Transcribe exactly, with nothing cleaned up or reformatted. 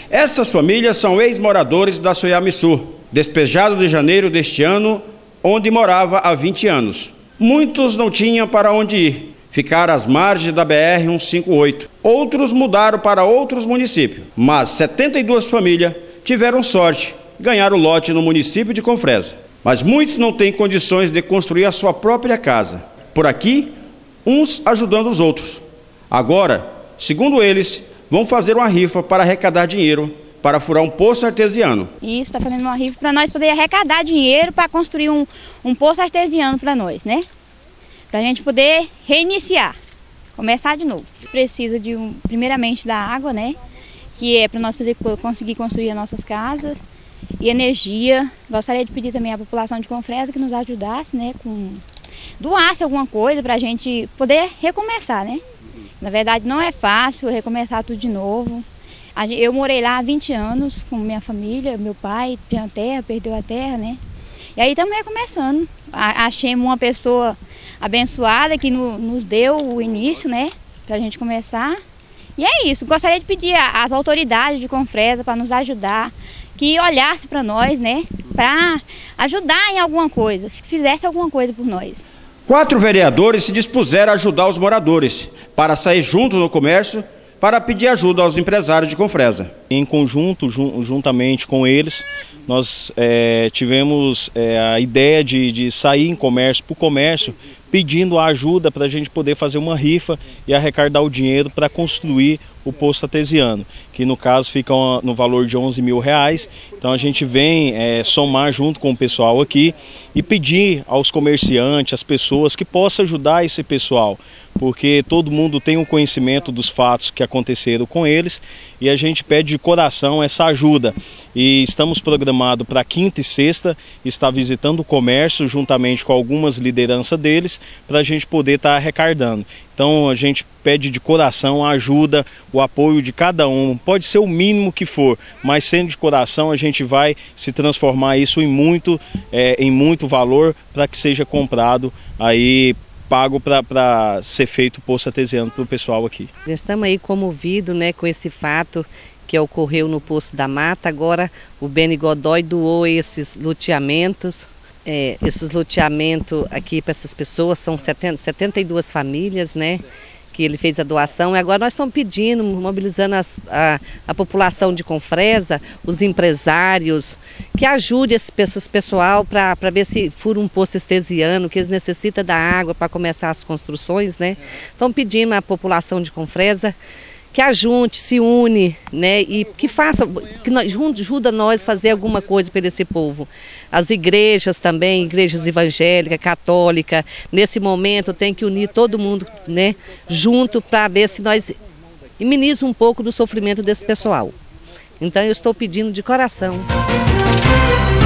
Essas famílias são ex-moradores da Soiamiçu, despejado de janeiro deste ano, onde morava há vinte anos. Muitos não tinham para onde ir, ficaram às margens da B R cento e cinquenta e oito. Outros mudaram para outros municípios, mas setenta e duas famílias tiveram sorte, ganharam lote no município de Confresa. Mas muitos não têm condições de construir a sua própria casa. Por aqui, uns ajudando os outros. Agora, segundo eles, vão fazer uma rifa para arrecadar dinheiro para furar um poço artesiano. Isso, está fazendo uma rifa para nós poder arrecadar dinheiro para construir um, um poço artesiano para nós, né? Para a gente poder reiniciar, começar de novo. A gente precisa de, um, primeiramente, da água, né? Que é para nós poder conseguir construir as nossas casas. E energia. Gostaria de pedir também à população de Confresa que nos ajudasse, né? Com, doasse alguma coisa para a gente poder recomeçar, né? Na verdade não é fácil recomeçar tudo de novo. Eu morei lá há vinte anos com minha família, meu pai tinha terra, perdeu a terra, né? E aí estamos recomeçando. Achemos uma pessoa abençoada que no, nos deu o início, né? Para a gente começar. E é isso, gostaria de pedir às autoridades de Confresa para nos ajudar, que olhasse para nós, né? Para ajudar em alguma coisa, que fizesse alguma coisa por nós. Quatro vereadores se dispuseram a ajudar os moradores, para sair junto no comércio, para pedir ajuda aos empresários de Confresa. Em conjunto, jun, juntamente com eles, nós é, tivemos é, a ideia de, de sair em comércio por comércio, pedindo a ajuda para a gente poder fazer uma rifa e arrecadar o dinheiro para construir o poço artesiano, que no caso fica no valor de onze mil reais. Então a gente vem é, somar junto com o pessoal aqui e pedir aos comerciantes, às pessoas, que possam ajudar esse pessoal, porque todo mundo tem um conhecimento dos fatos que aconteceram com eles e a gente pede de coração essa ajuda. E estamos programados para quinta e sexta estar visitando o comércio juntamente com algumas lideranças deles para a gente poder estar arrecadando. Então a gente pede de coração a ajuda, o apoio de cada um, pode ser o mínimo que for, mas sendo de coração a gente vai se transformar isso em muito, é, em muito valor para que seja comprado aí, pago para ser feito o poço artesiano para o pessoal aqui. Já estamos aí comovidos, né, com esse fato que ocorreu no Poço da Mata. Agora o Beni Godoy doou esses loteamentos. É, esses loteamentos aqui para essas pessoas são setenta, setenta e duas famílias, né, que ele fez a doação. E agora nós estamos pedindo, mobilizando as, a, a população de Confresa, os empresários, que ajude esse, esse pessoal para ver se fura um poço artesiano, que eles necessitam da água para começar as construções, né. Estão pedindo à população de Confresa que ajunte, se une, né, e que faça, que nós, ajuda nós a fazer alguma coisa para esse povo. As igrejas também, igrejas evangélicas, católicas, nesse momento tem que unir todo mundo, né, junto para ver se nós amenizamos um pouco do sofrimento desse pessoal. Então eu estou pedindo de coração.